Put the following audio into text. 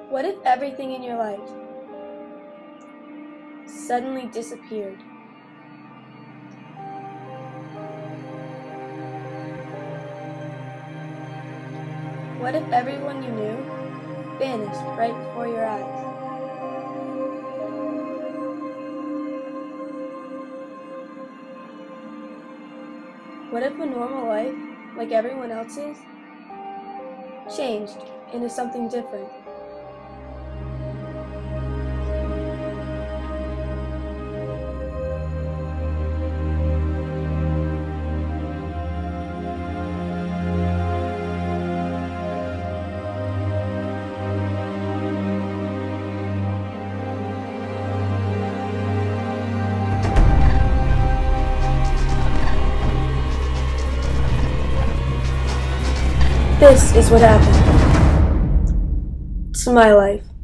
What if everything in your life suddenly disappeared? What if everyone you knew vanished right before your eyes? What if a normal life, like everyone else's, changed into something different? This is what happened to my life.